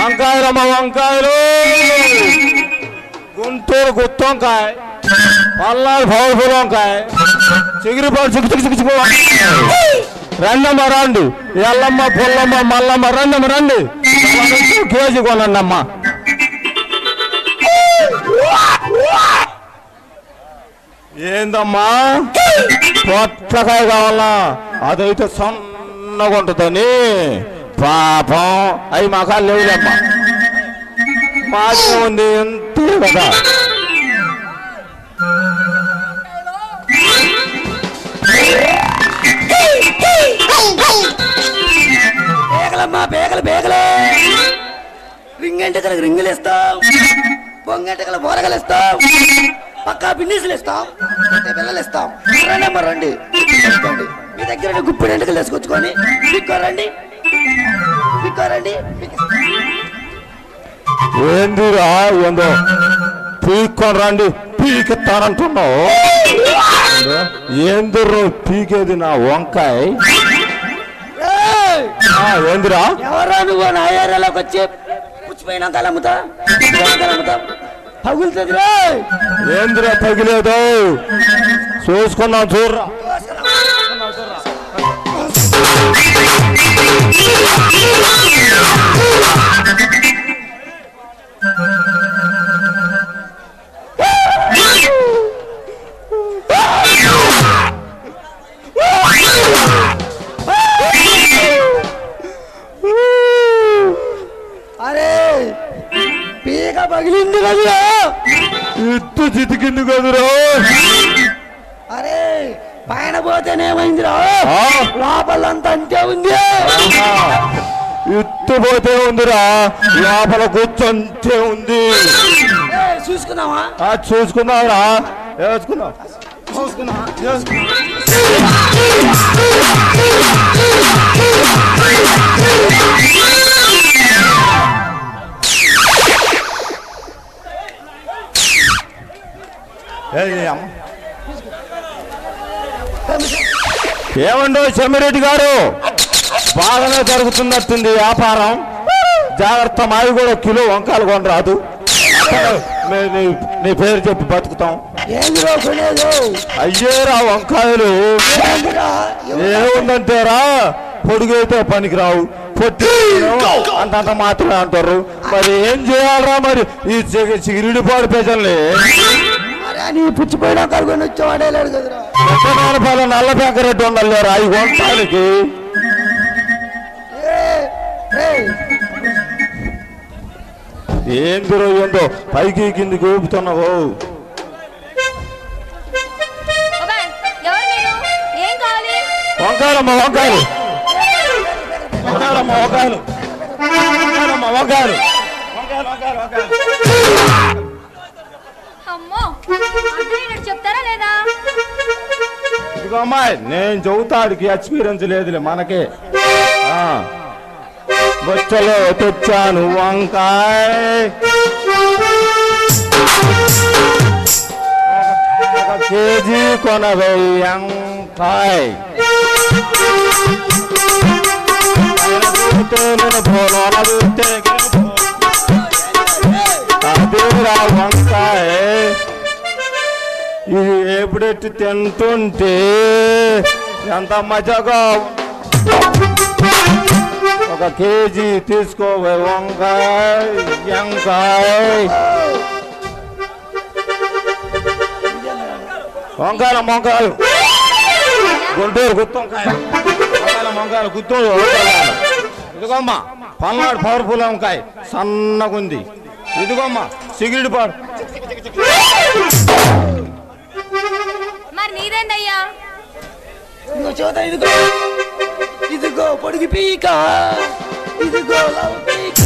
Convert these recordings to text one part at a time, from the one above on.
వంకాయలమ్మ వంకాయలు, గుంటూరు గుత్తి వంకాయ, పల్నాడు పవర్ఫుల్ వంకాయ, చిగురుపాడు చిక్కు రండమ్మ రండి, ఎల్లమ్మ పుల్లమ్మ మల్లమ్మ రండమ్మ రండి, కేజీ కొనండి అమ్మ. ఏందమ్మా పొట్లకాయ కావాలా? అదైతే సన్నగా ఉంటుందని. పాపం అవి మాకాలు లేవులేమ్మా, మాకే ఉంది అంతే కదా. బేగలమ్మా బేగలు బేగలే, రింగంటకలకు రింగులు ఇస్తాం, పొంగంటకల బోరగలు ఇస్తాం, పక్కా బిన్నీసులు ఇస్తాం, పిల్లలు ఇస్తాం. రండమ్మా రండి, మీ దగ్గర గుప్పిడి ఎంటకలు వేసుకొచ్చుకొని పిక్కోరండి పిక్కోరండి. ఏందిరా ఏందో పీక్కొని రండి, పీకెత్తానంటున్నావు. ఏందిర్రు పీకేది నా వంకాయ? ఏందిరా ఎవరా నువ్వు నా ఏరియాలోకి వచ్చి పుచ్చిపోయినాక అమ్ముతా పగులుతుందిరా? ఏందిరా తగిలేదు? చూసుకున్నాం చూడరా. అరే పీక పగిలింది కదురా, ఇట్టు చితికింది కదురా. అరే పైన పోతేనేమైందిరా, లోపలంతా అంతే ఉంది. ఇట్టు పోతే ఉందిరా, లోపల కూర్చొంతే ఉంది. చూసుకున్నావా? చూసుకున్నావురా, వేసుకున్నావు ఏమండో చెమ్మిరెడ్డి గారు, బాగానే జరుగుతున్నట్టుంది వ్యాపారం. జాగ్రత్త, మావి కూడా కిలో వంకాయలు కొనరాదు. నీ పేరు చెప్పి బతుకుతాం. అయ్యేరా వంకాయలు ఏముందంటేరా, పొడుగైతే పనికిరావు, పొట్టి అంతంత మాత్రమే అంటారు. మరి ఏం చేయాలరా? మరి ఈ చిగిరిడిపాడు ప్రజల్ని పుచ్చిపోయినా కలుగుని వచ్చేవాడేలాడు కదరా. నల్ల పెంకరెడ్డి ఉండాలేరా ఈ వంకాయలకి. ఏందిరో ఏందో పైకి కిందికి ఊపుతున్నావు. వంకాయలమ్మ వంకాయలు, వంకాయలమ్మ వంకాయలు, వంకాయలమ్మ వంకాయలు, వంకాయలు వంకాయలు. చెప్తారా లేదా? ఇదిగో అమ్మాయి, నేను చెబుతాడికి ఎక్స్పీరియన్స్ లేదులే మనకే. బొచ్చలో తెచ్చాను వంకాయ, ఒక కేజీ కొనవై వంకాయ. అదేరా వంకాయ, ఇది ఎప్పుడెట్టి తింటుంటే ఎంత మజాగా. ఒక కేజీ తీసుకోవే వంకాయ వంకాయ. వంకాయల వంకాయలు, గుంటూరు గుత్తి వంకాయ, వంకాయల వంకాయలు గుంటూరు వంకాయలు. ఇదిగోమ్మా పల్నాడు పవర్ఫుల్ వంకాయ, సన్నగుంది. ఇదిగోమ్మా సిగిరిడిపాడు. మరి నీదేందయ్యా? ఇదిగో ఇదిగో పొడిగి పీక, ఇదిగో పీక.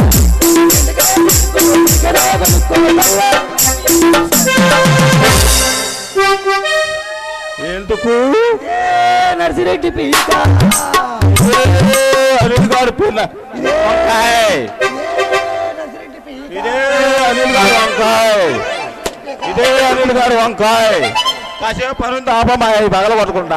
ఎందుకు నర్సిరెడ్డి పీక, అనిల్ గారు పిల్ల వంకాయ, ఇదే అనిల్ గారు వంకాయ, ఇదే అనిల్ గారు వంకాయ. కాసేపు పనుంది ఆపమా, పగల పట్టుకుంటా.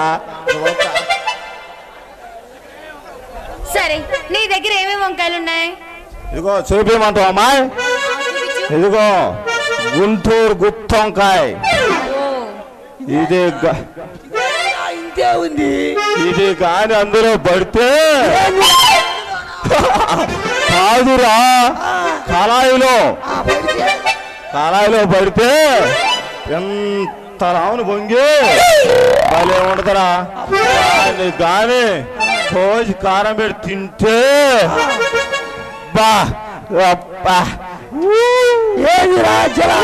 సరే, నీ దగ్గర ఏమేమి వంకాయలు ఉన్నాయి? ఇదిగో చూపించమంటావు అమ్మాయి ఇదిగో గుంటూరు గుత్తొంకాయ ఇది ఇంతే ఉంది ఇది కానీ అందులో పడితే కాదురా కళాయిలో పడితే ఎంత రావును పొంగి భలే ఉండదురా కానీ కోసి కారం పెట్టి తింటే బా అబ్బా ఏది రాజరా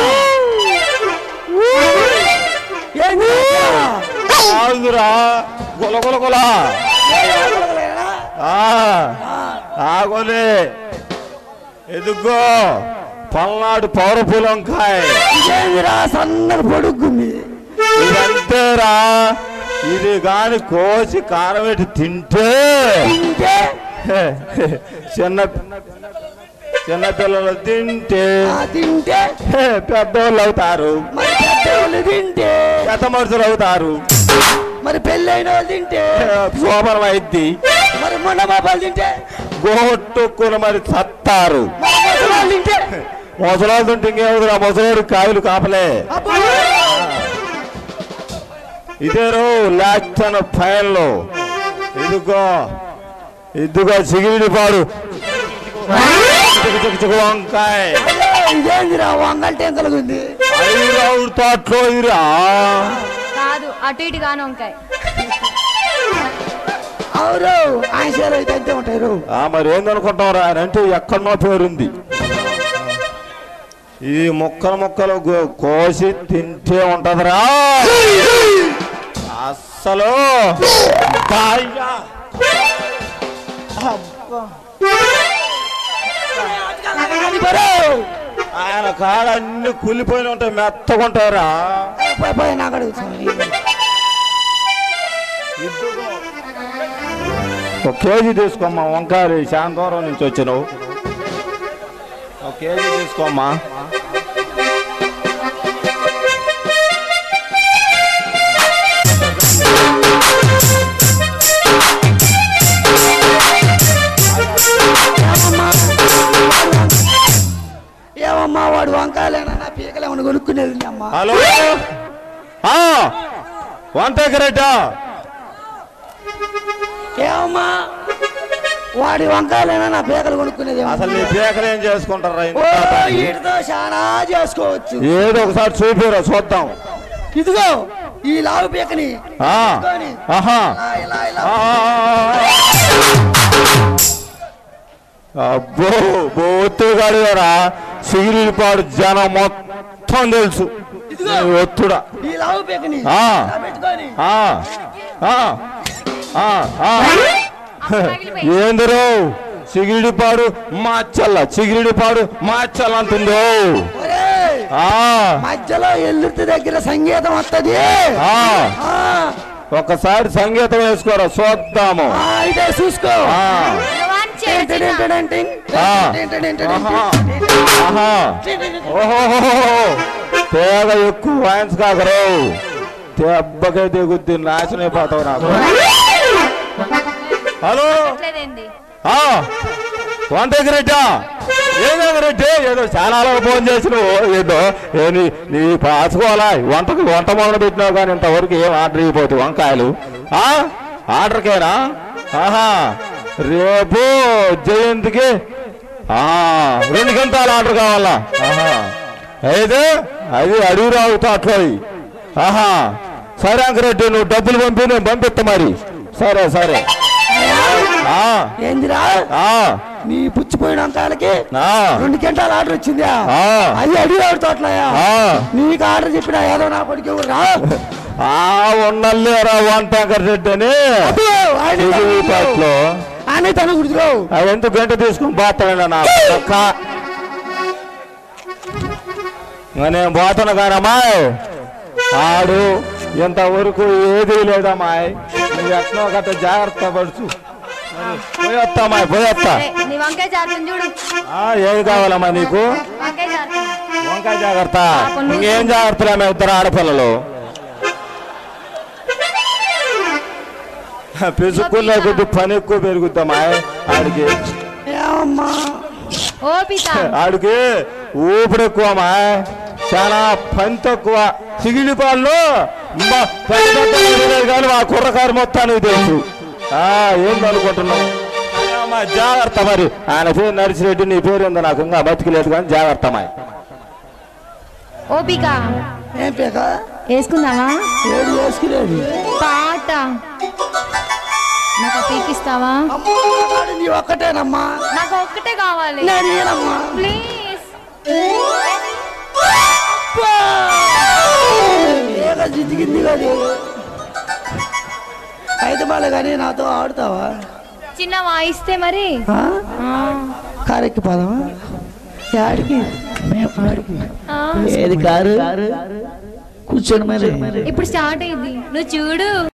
కాదురా గులగుల ఆగోలే ఎదుగో పల్నాడు పౌరపుల వంకాయ సన్నగా పొడుగుంది ఇదంతేరా ఇది కాని కోసి కారం పెట్టి తింటే చిన్నపిల్లలు తింటే పెద్దోళ్ళు అవుతారు తింటే పెద్ద మనుషులు అవుతారు మరి పెళ్ళైన వాళ్ళు తింటే శోభనం అయింది మరి మొండమాపాలు తింటే గోట్టుకుని మరి చత్తారు తింటే ముసలాలు తింటే ఇంకేముందిరా ముసలాడు కాయలు కాపలే ఇదేరో లాక్టన్ ఫైన్లో ఇదిగో సిగిరిపాడు వంకాయ ఇదేందిరా వంగల్ టెంకలుంది తోటలో ఇరా కాదు అటు ఇటు గాను వంకాయ అవురు ఆశలు అయితే అంతే ఉంటారు మరి ఏందనుకుంటావురా ఆయన అంటే ఎక్కడనో పేరుంది ఈ ముక్కలు కోసి తింటే ఉంటదిరా అస్సలు ఆయన కాడ అన్ని కులిపోయిన ఉంటాయి మెత్తకుంటారా ఒక కేజీ తీసుకోమ్మా వంకాయలు చాలా దూరం నుంచి వచ్చినావు ఒక కేజీ తీసుకోమ్మా ఏమమ్మా వాడు వంకాయలేనా నా పీకలు ఏమన్నా కొనుక్కునేది అమ్మా హలో వంటకరెట్టా ఏమమ్మా వాడి వంకాయలేనా నా పీకలు కొనుక్కునేది అసలు నీ పీకలు ఏం చేసుకుంటారా వీటితో చాలా చేసుకోవచ్చు ఏదో ఒకసారి చూపిరా చూద్దాం ఇదిగో ఈ లావు పీకని అబ్బో బొత్తుగాడు గారా సిగిరిపాడు జనం మొత్తం తెలుసు ఒత్తుడా ఈ లావు పీకని పెట్టుకొని ఏందిరో సిగిరిపాడు మార్చల్ల అంటుందో మధ్యలో ఎల్లుర్తి దగ్గర సంగీతం వస్తుంది ఒకసారి సంగీతం వేసుకోరా చూద్దాము అయితే చూసుకో తేగ ఎక్కువ వాయిన్స్ కాకరు దెబ్బకే దిగుద్ది నాశనం అయిపోతావు నాకు హలో వంటగిరెడ్డా ఏదో ఏదో చాలా ఫోన్ చేసిన ఏదో నీ పాసుకోవాలా వంట మొదలు పెట్టినావు కానీ ఇంతవరకు ఏం ఆర్డర్ అయిపోతాయి వంకాయలు ఆర్డర్కేనా రేపు జయంతికి 2 గంటల ఆర్డర్ కావాలా అయితే అది అడిగి రావుతా అట్లా సరే అంకరెడ్డి నువ్వు డబ్బులు నేను పంపిస్తా మరి సరే ఏందిరా నీ పుచ్చిపోయిన వంకాయలకి 2 గంటల ఆర్డర్ వచ్చింది అది అడిగాడు తోటలయా నీకు ఆర్డర్ చెప్పినా ఏదో నా పడికి ఎవరు ఉన్నలేరా వంటకరెడ్డి అని ఆయన తన గుర్తురావు అది ఎందుకు గంట తీసుకుని పోతాడా నా నేను పోతాను కానమ్మా ఆడు ఇంతవరకు ఏదీ లేదమ్మాయి నువ్వు ఎట్నో గట్ట జాగ్రత్త పడుచు పోయొస్తా ఏది కావాలమ్మా నీకు వంకాయ జాగ్రత్త ఇంకేం జాగ్రత్తలే మేము 2 ఆడపిల్లలు పిసుకునే కొద్ది పని ఎక్కువ పెరుగుతామా ఆడికి ఏమమ్మా ఓపిక ఆడికి ఊపిరి ఎక్కువమ్మా, చాలా పని తక్కువ. సిగిలి పాల్లో కానీ ఆ కుర్రకారు మొత్తానికి తెలుసు. ఏందనుకుంటున్నావు? అమ్మా జాగ్రత్త. మరి ఆయన పేరు నడిచిరెడ్డి, నీ పేరు ఉందో నాకు ఇంకా బతికిలేదు కానీ జాగ్రత్త అమ్మాయి. ఓపిక ఏం పేక వేసుకుందామా? ఏడు వేసుకునేది పాట నాకు పీకిస్తావా? నీ ఒక్కటేనమ్మా, నాకు ఒక్కటే కావాలి నేనేనమ్మా. ప్లీజ్. జిద్దిగింది కానీ అయితే బాలే కానీ నాతో ఆడుతావా? చిన్న వాయిస్తే మరి కారెక్కి పోదామా? ఆడికి ఆడికి ఆ, ఏది కారు కూర్చోండి మరి. ఇప్పుడు స్టార్ట్ అయింది, నువ్వు చూడు.